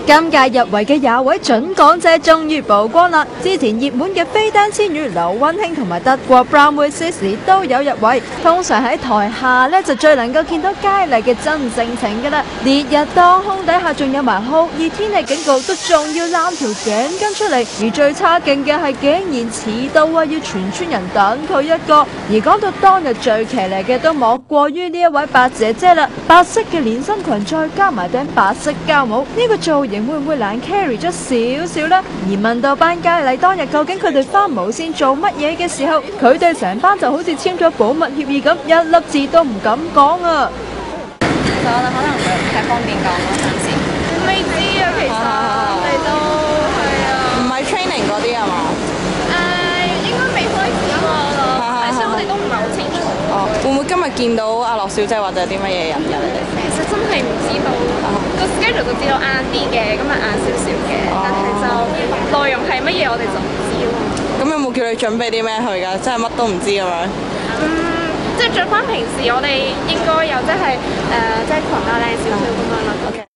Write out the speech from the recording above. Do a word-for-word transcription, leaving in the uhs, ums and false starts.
今屆入圍嘅廿位準港姐終於曝光啦！之前熱門嘅非單千羽劉溫馨同埋德國 Brown 妹 Sissy 都有入圍。通常喺台下呢，就最能夠見到佳麗嘅真性情㗎啦。烈日當空底下仲有埋酷熱天氣警告，都仲要攬條頸巾出嚟。而最差勁嘅係竟然遲到啊，要全村人等佢一個。而講到當日最騎呢嘅都莫過於呢一位白姐姐啦，白色嘅連身裙再加埋頂白色膠帽，呢、這個造型會唔會難 carry 咗少少呢？而問到班佳麗當日究竟佢哋翻無線做乜嘢嘅時候，佢哋成班就好似簽咗保密協議咁，一粒字都唔敢講啊！ 其實我哋可能唔係太方便講咯，暫時。 未知啊，其實我哋都係啊。 唔係 training 嗰啲係嘛？ 誒，應該未開始咯，係，所以我哋都唔係好清楚。 哦，會唔會今日見到阿樂小姐或者有啲乜嘢人㗎？你哋？ 其實真係唔知道，個 schedule 就知道晏啲嘅，今日晏少少嘅，但係就內容係乜嘢我哋就唔知咯。 咁有冇叫你準備啲咩去㗎？真係乜都唔知咁樣。 嗯，即係着翻平時我哋應該有，即係誒，即係裙啊靚少少咁樣啦。